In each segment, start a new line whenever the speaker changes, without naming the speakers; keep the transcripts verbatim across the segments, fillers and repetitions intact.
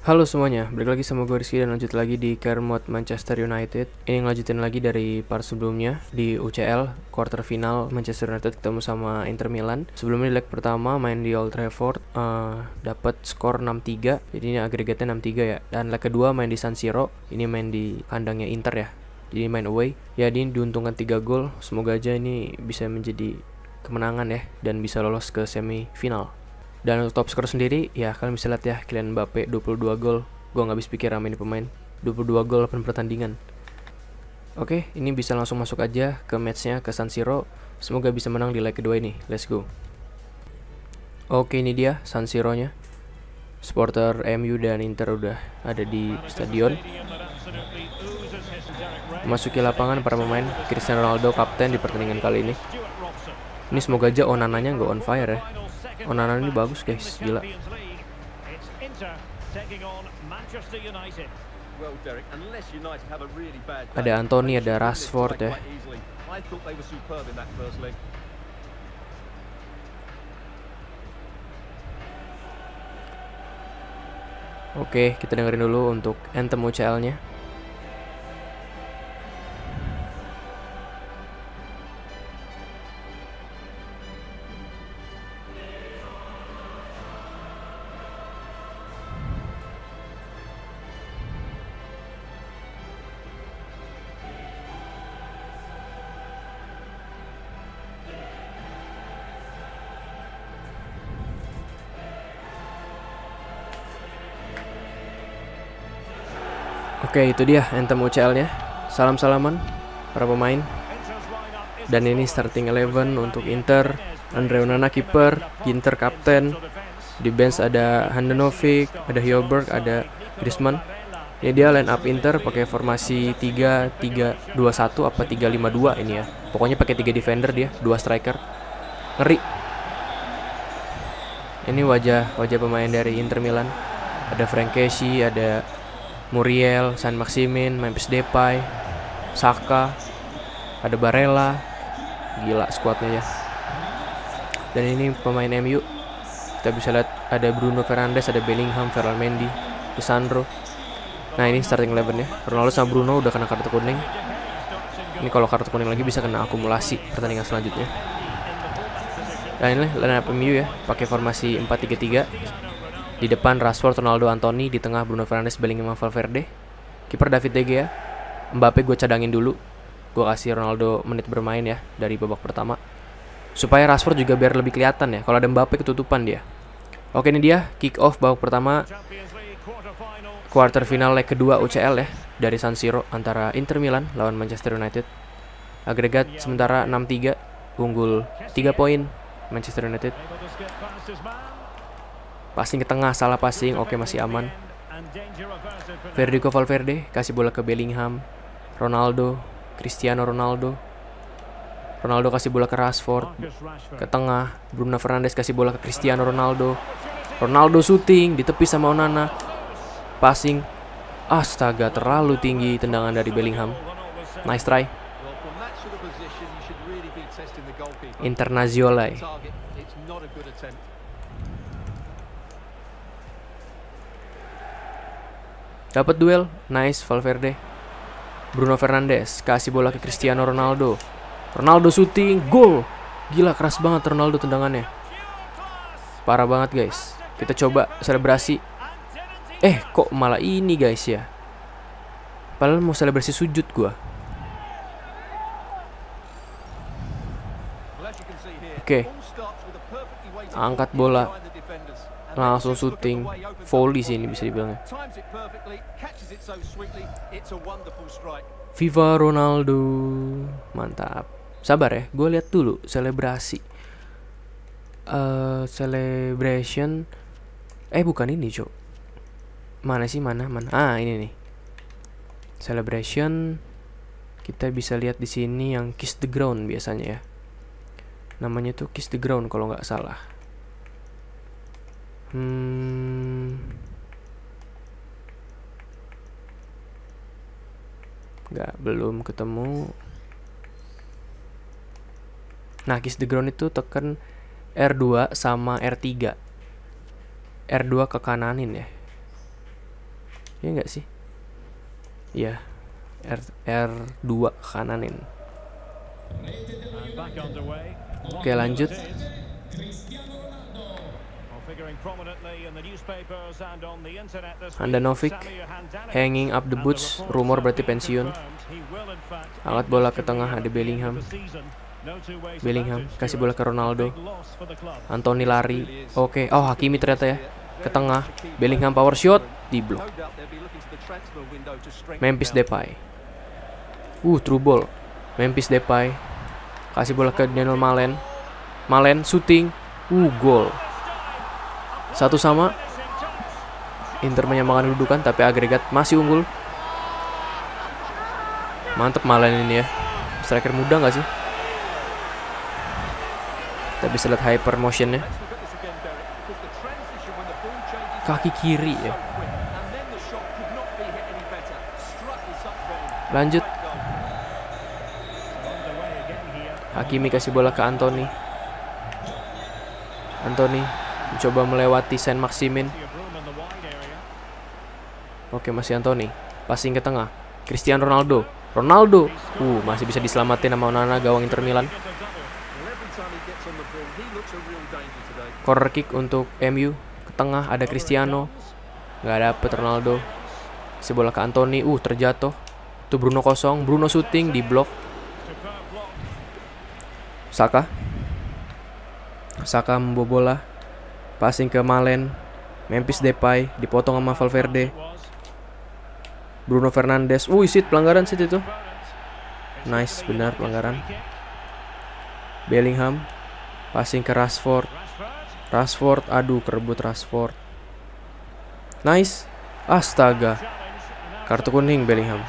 Halo semuanya, balik lagi sama gue Rizky dan lanjut lagi di Career Mode Manchester United. Ini ngelanjutin lagi dari part sebelumnya di U C L quarter final Manchester United ketemu sama Inter Milan. Sebelumnya di leg pertama main di Old Trafford, uh, dapat skor enam tiga. Jadi ini agregatnya enam tiga ya. Dan leg kedua main di San Siro. Ini main di kandangnya Inter ya. Jadi main away. Ya ini diuntungkan tiga gol. Semoga aja ini bisa menjadi kemenangan ya dan bisa lolos ke semifinal. Dan untuk top skor sendiri, ya kalian bisa lihat ya, Kylian Mbappe dua puluh dua gol. Gue gak habis pikir sama ini pemain. dua puluh dua gol delapan pertandingan. Oke, ini bisa langsung masuk aja ke matchnya, ke San Siro. Semoga bisa menang di leg kedua ini. Let's go. Oke, ini dia San Siro-nya. Supporter M U dan Inter udah ada di stadion. Masuki lapangan para pemain. Cristiano Ronaldo kapten di pertandingan kali ini. Ini semoga aja Onananya nggak on fire ya. Onana ini bagus guys, gila. Ada Anthony, ada Rashford ya. Oke, kita dengerin dulu untuk anthem U C L-nya. Oke, itu dia anthem U C L-nya. Salam-salaman para pemain. Dan ini starting eleven untuk Inter. Andre Onana kiper, Ginter kapten. Di bench ada Handanovic, ada Højbjerg, ada Griezmann. Ini dia line up Inter pakai formasi tiga tiga dua satu apa tiga lima dua ini ya. Pokoknya pakai tiga defender dia, dua striker. Ngeri. Ini wajah wajah pemain dari Inter Milan. Ada Frank Kessie, ada Muriel, Saint Maximin, Memphis Depay, Saka, ada Barella. Gila skuadnya ya. Dan ini pemain M U. Kita bisa lihat ada Bruno Fernandes, ada Bellingham, Ferland Mendy, Lisandro. Nah ini starting eleven ya. Ronaldo sama Bruno udah kena kartu kuning. Ini kalau kartu kuning lagi bisa kena akumulasi pertandingan selanjutnya. Nah ini line up M U ya, pakai formasi empat tiga tiga. Di depan Rashford, Ronaldo, Anthony. Di tengah Bruno Fernandes, Bellingham, Valverde. Kiper David De Gea. Mbappe gue cadangin dulu. Gue kasih Ronaldo menit bermain ya dari babak pertama. Supaya Rashford juga biar lebih kelihatan ya. Kalau ada Mbappe ketutupan dia. Oke, ini dia kick off babak pertama quarter final leg kedua U C L ya, dari San Siro antara Inter Milan lawan Manchester United. Agregat sementara enam tiga, unggul tiga poin Manchester United. Passing ke tengah, salah passing. Oke, masih aman. Federico Valverde kasih bola ke Bellingham. Ronaldo, Cristiano Ronaldo. Ronaldo kasih bola ke Rashford. Ke tengah, Bruno Fernandes kasih bola ke Cristiano Ronaldo. Ronaldo shooting, ditepis sama Onana. Passing. Astaga, terlalu tinggi tendangan dari Bellingham. Nice try. Internazionale. Dapat duel, nice Valverde. Bruno Fernandes kasih bola ke Cristiano Ronaldo. Ronaldo shooting, gol. Gila, keras banget Ronaldo tendangannya. Parah banget guys. Kita coba selebrasi. Eh, kok malah ini guys ya. Padahal mau selebrasi sujud gua. Oke. Angkat bola. Langsung shooting, volley sih ini bisa dibilangnya. Viva Ronaldo, mantap. Sabar ya, gue lihat dulu selebrasi. Uh, celebration, eh bukan ini cok. Mana sih mana mana? Ah ini nih. Celebration, kita bisa lihat di sini yang kiss the ground biasanya ya. Namanya tuh kiss the ground kalau nggak salah. Hmm. Nggak, belum ketemu. Nah, kiss the ground itu tekan R dua sama R tiga. R dua ke kananin ya. Iya nggak sih? Iya. R R dua ke kananin. Oke, lanjut. Handanovic hanging up the boots, rumor berarti pensiun. Angkat bola ke tengah, ada Bellingham. Bellingham kasih bola ke Ronaldo. Anthony lari. Oke, oh Hakimi ternyata ya. Ke tengah, Bellingham power shot, di blok. Memphis Depay. Uh, true ball. Memphis Depay kasih bola ke Daniel Malen. Malen shooting. Uh, gol. Satu sama. Inter menyamakan kedudukan, tapi agregat masih unggul. Mantep Malen ini ya. Striker muda nggak sih? Kita bisa lihat hyper motionnya. Kaki kiri ya. Lanjut. Hakimi kasih bola ke Anthony. Anthony mencoba melewati Saint Maximin. Oke, masih Anthony. Passing ke tengah. Cristiano Ronaldo. Ronaldo. Uh, masih bisa diselamatin sama Onana, gawang Inter Milan. Corner kick untuk M U. Ke tengah ada Cristiano. Nggak dapet Ronaldo. Kasih bola ke Anthony. Uh, terjatuh. Itu Bruno kosong. Bruno shooting di blok. Saka. Saka membawa bola. Passing ke Malen. Memphis Depay dipotong sama Valverde. Bruno Fernandes. Uh, sit pelanggaran sit itu. Nice, benar pelanggaran. Bellingham. Passing ke Rashford. Rashford, aduh kerebut Rashford. Nice. Astaga. Kartu kuning Bellingham.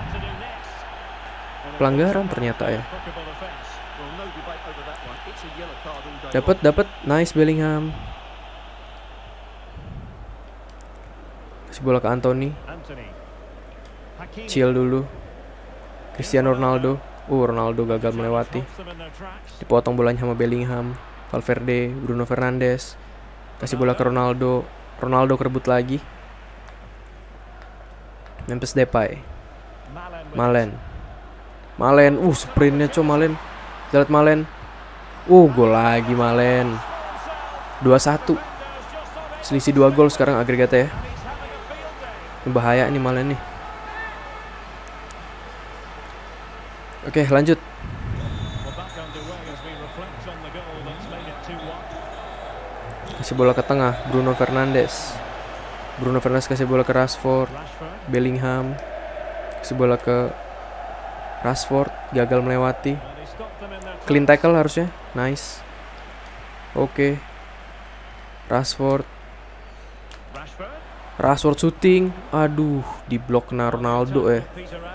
Pelanggaran ternyata ya. Dapat, dapat. Nice Bellingham. Kasih bola ke Anthony. Chill dulu. Cristiano Ronaldo. Uh, Ronaldo gagal melewati. Dipotong bolanya sama Bellingham. Valverde, Bruno Fernandes. Kasih bola ke Ronaldo. Ronaldo kerebut lagi. Memphis Depay. Malen. Malen. Uh, sprintnya cow Malen. Kita lihat Malen. Uh, gol lagi Malen. dua satu. Selisih dua gol sekarang agregatnya ya. Ini bahaya nih Malen nih. Oke, lanjut. Kasih bola ke tengah, Bruno Fernandes. Bruno Fernandes kasih bola ke Rashford. Bellingham kasih bola ke Rashford, gagal melewati. Clean tackle harusnya. Nice. Oke. Rashford. Rashford shooting. Aduh, di blok na Ronaldo ya.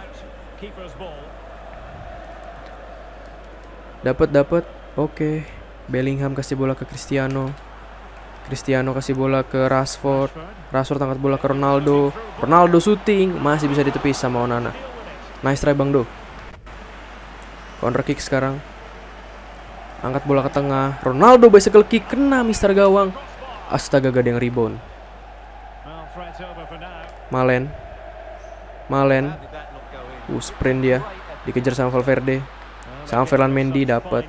Dapat, dapat. Oke. Bellingham kasih bola ke Cristiano. Cristiano kasih bola ke Rashford. Rashford angkat bola ke Ronaldo. Ronaldo shooting, masih bisa ditepis sama Onana. Nice try Bang Do. Counter kick sekarang. Angkat bola ke tengah. Ronaldo bicycle kick, kena mister gawang. Astaga, gak ada yang rebound. Malen. Malen. Uh, sprint dia. Dikejar sama Valverde. Sama Ferland Mendy dapat.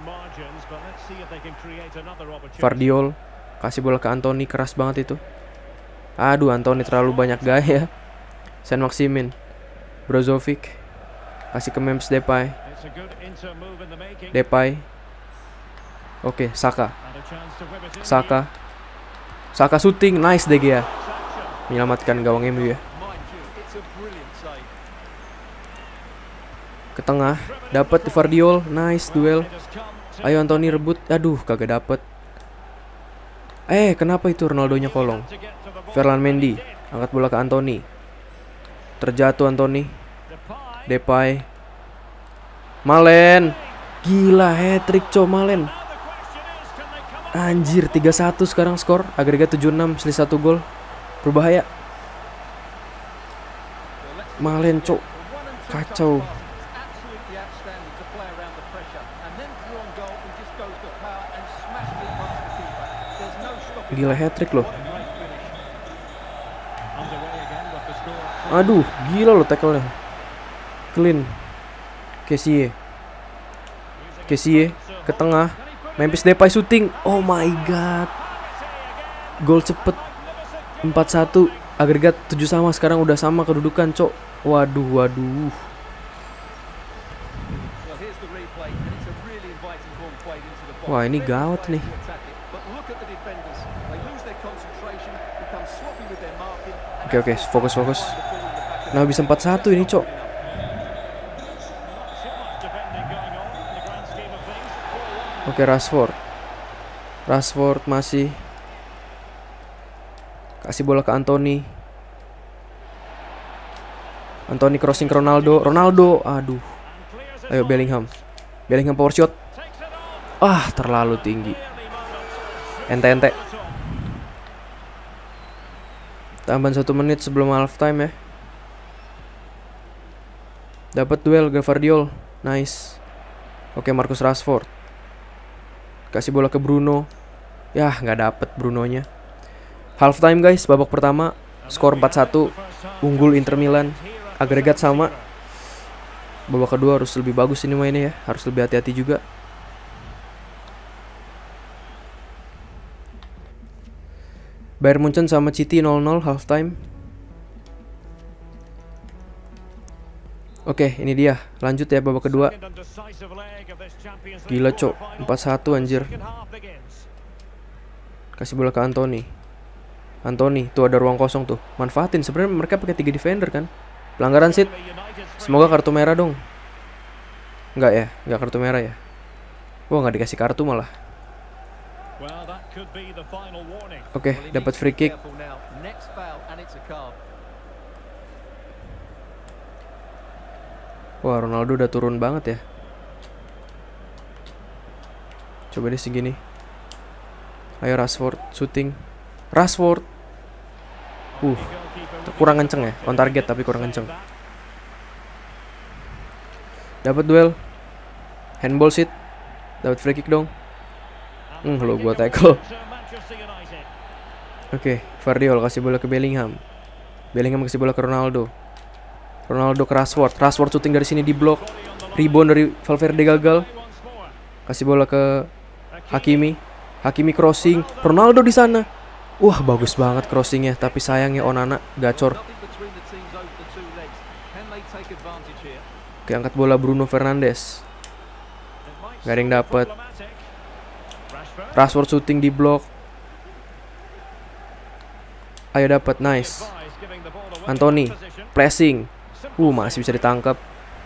Vardiol kasih bola ke Anthony, keras banget itu. Aduh, Anthony terlalu banyak gaya. Saint Maximin. Brozovic kasih ke Memphis Depay. Depay. Oke, Saka. Saka. Saka shooting, nice D G ya. Menyelamatkan gawang M U ya. Ke tengah, dapat di Vardiol, nice duel. Ayo Anthony rebut, aduh kagak dapet. Eh, kenapa itu Ronaldonya kolong? Ferland Mendy angkat bola ke Anthony. Terjatuh Anthony. Depay. Malen. Gila, hat-trick cow Malen. Anjir, tiga satu sekarang skor. Agregat tujuh enam, selisih satu gol. Berbahaya. Malen cow. Kacau. Gila, hat-trick loh. Aduh, gila lo tackle-nya. Clean. Kessie. Kessie ke tengah. Memphis Depay shooting. Oh my god. Gol cepet. empat satu. Agregat tujuh sama. Sekarang udah sama kedudukan, Cok. Waduh, waduh. Wah, ini gawat nih. Oke, oke, fokus, fokus. Nah, bisa empat satu ini, Cok. Oke, Rashford. Rashford masih kasih bola ke Anthony. Anthony crossing ke Ronaldo. Ronaldo, aduh. Ayo Bellingham. Bellingham power shot. Ah, terlalu tinggi. Ente-ente. Tambahan satu menit sebelum half time ya. Dapat duel Gvardiol. Nice. Oke, Marcus Rashford. Kasih bola ke Bruno. Yah, nggak dapet Brunonya. Half time guys, babak pertama. Skor empat satu. Unggul Inter Milan. Agregat sama. Babak kedua harus lebih bagus ini mainnya ya. Harus lebih hati-hati juga. Bayern Munchen sama City nol nol half time. Oke, ini dia. Lanjut ya babak kedua. Gila, Cok. empat satu anjir. Kasih bola ke Anthony. Anthony, tuh ada ruang kosong tuh. Manfaatin. Sebenarnya mereka pakai tiga defender kan. Pelanggaran sit. Semoga kartu merah dong. Enggak ya, enggak kartu merah ya. Wah, nggak dikasih kartu malah. Oke, okay, dapat free kick. Wah, Ronaldo udah turun banget ya. Coba deh segini. Ayo Rashford shooting. Rashford. Uh, kurang kenceng ya. On target tapi kurang kenceng. Dapat duel. Handball sit. Dapat free kick dong. Hmm, lo gua tackle. Oke, okay, Gvardiol kasih bola ke Bellingham. Bellingham kasih bola ke Ronaldo. Ronaldo ke Rashford. Rashford shooting dari sini di blok. Rebound dari Valverde gagal. Kasih bola ke Hakimi. Hakimi crossing. Ronaldo di sana. Wah, bagus banget crossingnya. Tapi sayangnya Onana gacor. Oke, angkat bola Bruno Fernandes. Gak ada yang dapet. Rashford shooting di blok. Ayo dapat, nice. Anthony pressing. Uh, masih bisa ditangkap.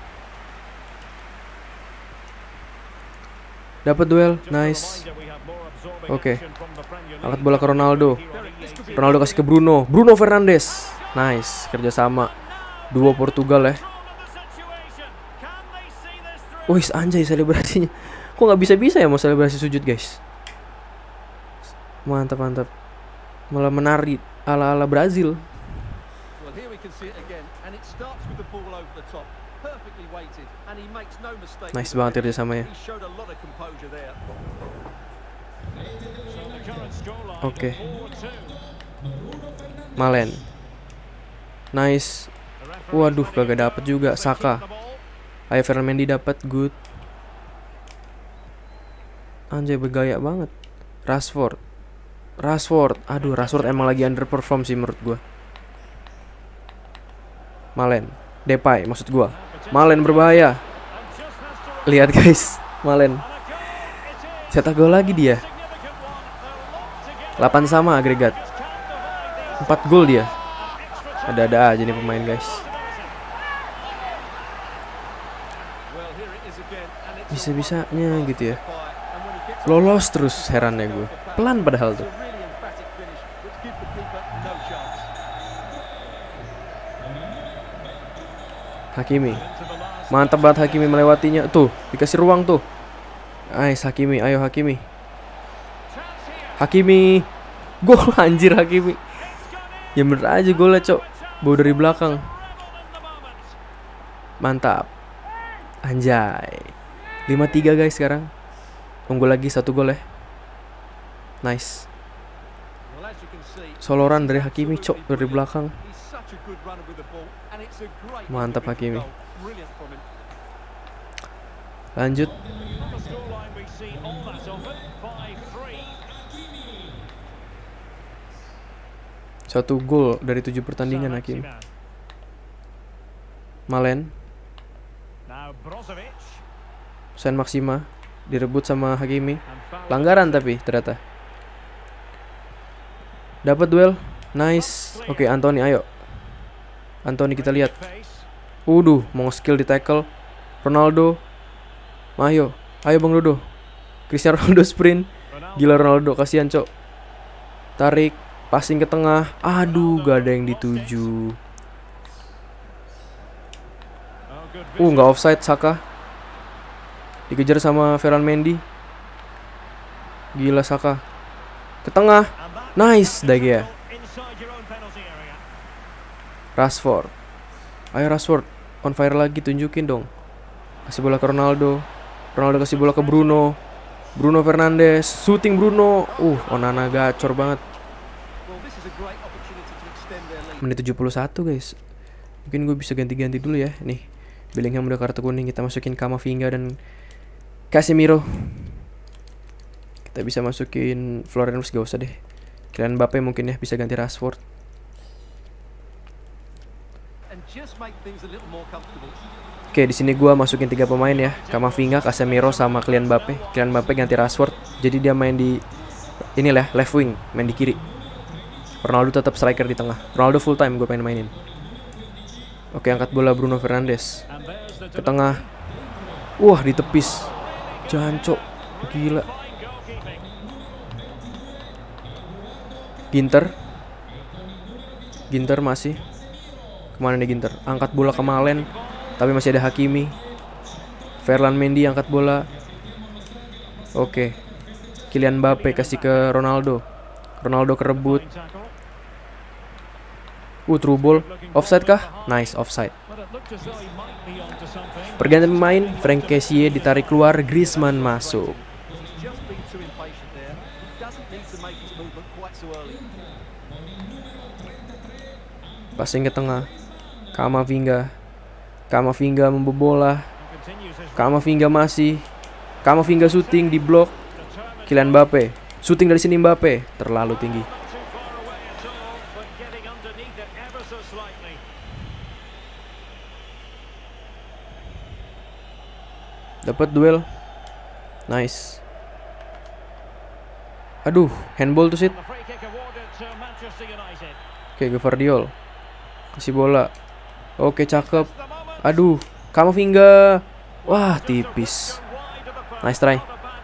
Dapat duel, nice. Oke. Okay. Angkat bola ke Ronaldo. Ronaldo kasih ke Bruno. Bruno Fernandes. Nice, kerjasama. Dua Portugal ya. Wih, anjay selebrasinya. Kok nggak bisa-bisa ya mau selebrasi sujud guys. Mantap, mantap. Malah menari ala-ala Brazil. Nice banget kerjasamanya. Oke. Okay. Malen. Nice. Waduh, kagak dapet juga. Saka. Ayo Ferland dapat, good. Anjay, bergaya banget. Rashford. Rashford, aduh Rashford emang lagi underperform sih menurut gue. Malen, Depay maksud gue. Malen berbahaya. Lihat guys, Malen cetak gol lagi dia. delapan sama agregat. empat gol dia. Ada-ada aja nih pemain guys. Bisa-bisanya gitu ya. Lolos terus, herannya gue. Pelan padahal tuh. Hakimi. Mantap banget Hakimi melewatinya. Tuh, dikasih ruang tuh. Nice Hakimi, ayo Hakimi. Hakimi. Gol anjir Hakimi. Ya bener aja golnya, Cok. Bawa dari belakang. Mantap. Anjay. lima tiga guys sekarang. Tunggu lagi satu gol ya. Nice. Soloran dari Hakimi, Cok, dari belakang. Mantap Hakimi. Lanjut. Satu gol dari tujuh pertandingan Hakimi. Malen. Saint Maxima direbut sama Hakimi. Pelanggaran tapi ternyata. Dapat duel. Nice. Oke, okay, Anthony ayo. Anthony kita lihat. Uduh, mau skill di tackle. Ronaldo. Ayo, ayo Bang Dodo. Cristiano Ronaldo sprint. Gila Ronaldo, kasihan, Cok. Tarik, passing ke tengah. Aduh, gak ada yang dituju. Uh, nggak offside Saka. Dikejar sama Ferland Mendy. Gila Saka. Ke tengah. Nice, De Gea. Rashford. Ayo Rashford, on fire lagi, tunjukin dong. Kasih bola ke Ronaldo. Ronaldo kasih bola ke Bruno. Bruno Fernandes, shooting Bruno. Uh, Onana gacor banget. Menit tujuh puluh satu guys. Mungkin gue bisa ganti-ganti dulu ya. Nih, Bellingham udah kartu kuning, kita masukin Camavinga dan Casemiro. Kita bisa masukin Florian Wirtz, gak usah deh. Kylian Mbappe mungkin ya, bisa ganti Rashford. Oke, di sini gua masukin tiga pemain ya, Camavinga, Casemiro sama Kylian Mbappe. Kylian Mbappe ganti Rashford, jadi dia main di ini lah, left wing, main di kiri. Ronaldo tetap striker di tengah. Ronaldo full time gue pengen mainin. Oke, angkat bola Bruno Fernandes ke tengah. Wah, ditepis. Jancok, gila. Ginter. Ginter masih. Kemana nih Ginter? Angkat bola ke Malen, tapi masih ada Hakimi. Ferland Mendy angkat bola. Oke. Kylian Mbappe kasih ke Ronaldo. Ronaldo kerebut. Uh, true ball. Offside kah? Nice, offside. Pergantian pemain, Frank Kessie ditarik keluar, Griezmann masuk. Passing ke tengah. Camavinga. Camavinga membobola. Camavinga masih. Camavinga shooting di blok. Kylian Mbappe. Shooting dari sini Mbappe, terlalu tinggi. Dapat duel. Nice. Aduh, handball tuh Sid. Oke, Gvardiol. Kasih bola. Oke, cakep. Aduh, Camavinga. Wah, tipis. Nice try.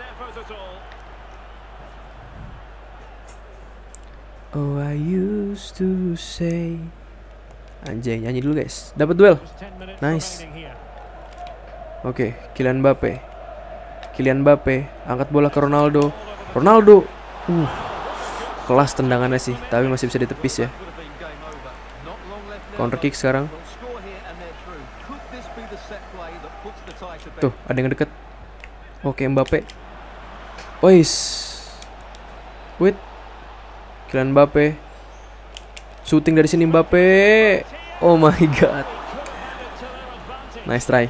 Oh, I used to say. Anjay, nyanyi dulu guys. Dapat duel. Nice. Oke, Kylian Mbappe. Kylian Mbappe angkat bola ke Ronaldo. Ronaldo. Uh. Kelas tendangannya sih, tapi masih bisa ditepis ya. Counter kick sekarang. Tuh, ada yang deket. Oke, Mbappe. Ois. Wait. Kylian Mbappe. Shooting dari sini Mbappe. Oh my god. Nice try.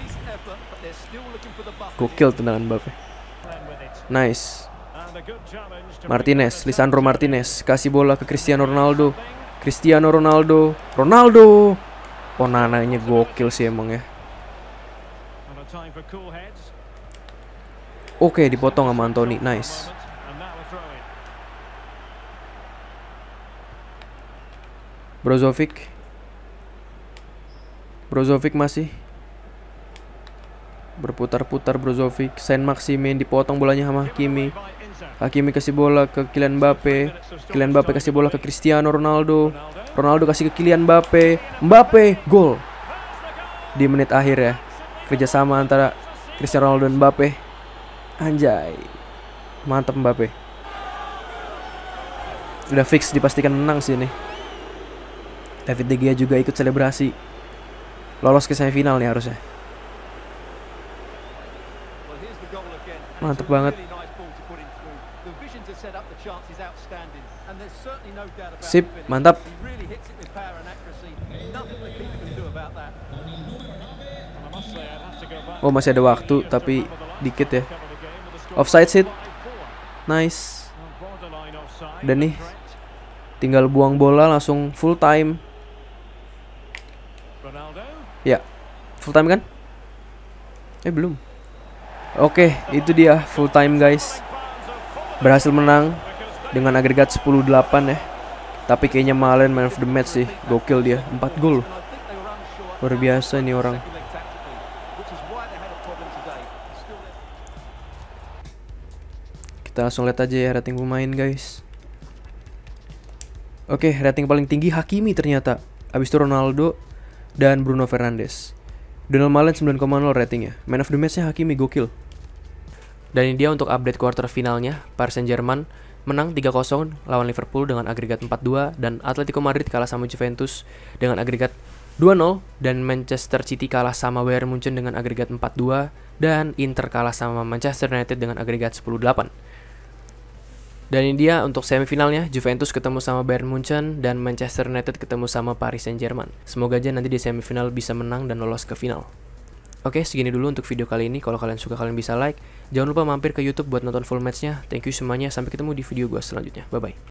Gokil tendangan Mbappe. Nice. Martinez, Lisandro Martinez kasih bola ke Cristiano Ronaldo. Cristiano Ronaldo. Ronaldo. Onana-nya gokil sih emang ya. Oke, dipotong sama Anthony. Nice. Brozovic. Brozovic masih berputar-putar. Brozovic. Saint Maximin dipotong bolanya sama Hakimi. Hakimi kasih bola ke Kylian Mbappe. Kylian Mbappe kasih bola ke Cristiano Ronaldo. Ronaldo kasih ke Kylian Mbappe. Mbappe, gol. Di menit akhir ya. Kerjasama antara Cristiano Ronaldo dan Mbappe. Anjay. Mantap Mbappe. Udah fix, dipastikan menang sih nih. David De Gea juga ikut selebrasi. Lolos ke semifinal nih harusnya. Mantap banget. Sip, mantap. Oh, masih ada waktu tapi dikit ya. Offside hit. Nice. Dan nih tinggal buang bola langsung full time. Ya, full time kan? Eh belum. Oke, itu dia full time guys. Berhasil menang dengan agregat sepuluh delapan ya. Tapi kayaknya Malen man of the match sih. Gokil dia, empat gol. Luar biasa nih orang. Kita langsung lihat aja ya rating pemain guys. Oke, rating paling tinggi Hakimi ternyata. Abis itu Ronaldo dan Bruno Fernandes. Donald Malen sembilan koma nol ratingnya. Man of the match-nya Hakimi, gokil. Dan ini dia untuk update quarter finalnya. Paris Saint-Germain menang tiga kosong lawan Liverpool dengan agregat empat dua. Dan Atletico Madrid kalah sama Juventus dengan agregat dua nol. Dan Manchester City kalah sama Bayern Munchen dengan agregat empat dua. Dan Inter kalah sama Manchester United dengan agregat sepuluh delapan. Dan ini dia untuk semifinalnya, Juventus ketemu sama Bayern Munchen dan Manchester United ketemu sama Paris Saint-Germain. Semoga aja nanti di semifinal bisa menang dan lolos ke final. Oke, segini dulu untuk video kali ini. Kalau kalian suka, kalian bisa like. Jangan lupa mampir ke YouTube buat nonton full matchnya. Thank you semuanya, sampai ketemu di video gue selanjutnya. Bye-bye.